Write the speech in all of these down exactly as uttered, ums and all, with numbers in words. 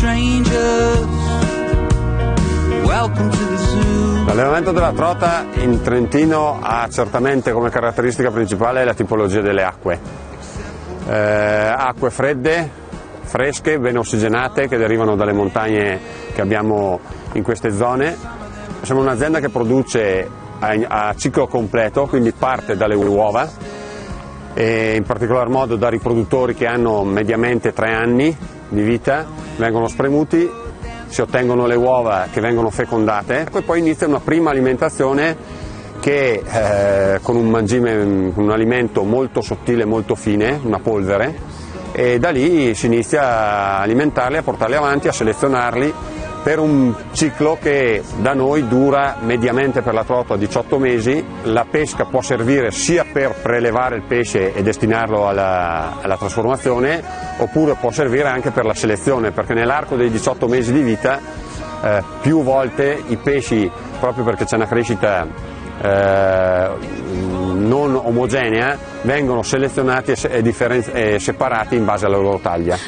L'allevamento della trota in Trentino ha certamente come caratteristica principale la tipologia delle acque. Eh, acque fredde, fresche, ben ossigenate, che derivano dalle montagne che abbiamo in queste zone. Siamo un'azienda che produce a, a ciclo completo, quindi parte dalle uova, e in particolar modo da riproduttori che hanno mediamente tre anni di vita, vengono spremuti, si ottengono le uova che vengono fecondate e poi inizia una prima alimentazione che eh, con un mangime, un alimento molto sottile, molto fine, una polvere, e da lì si inizia a alimentarli, a portarli avanti, a selezionarli per un ciclo che da noi dura mediamente per la trota diciotto mesi. La pesca può servire sia per prelevare il pesce e destinarlo alla, alla trasformazione, oppure può servire anche per la selezione, perché nell'arco dei diciotto mesi di vita eh, più volte i pesci, proprio perché c'è una crescita eh, non omogenea, vengono selezionati e, e, differen- e separati in base alla loro taglia.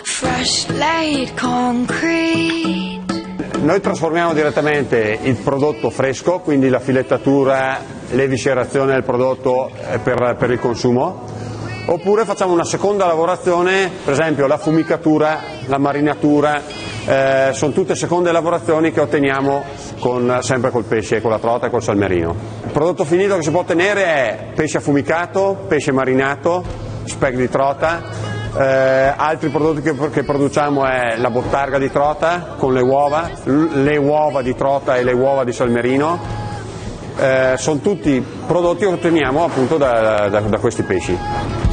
Noi trasformiamo direttamente il prodotto fresco, quindi la filettatura, l'eviscerazione del prodotto per, per il consumo, oppure facciamo una seconda lavorazione, per esempio la fumicatura, la marinatura, eh, sono tutte seconde lavorazioni che otteniamo con, sempre col pesce, con la trota e col salmerino. Il prodotto finito che si può ottenere è pesce affumicato, pesce marinato, speck di trota. Eh, altri prodotti che, che produciamo è la bottarga di trota con le uova, le uova di trota e le uova di salmerino. Eh, sono tutti prodotti che otteniamo appunto da, da, da questi pesci.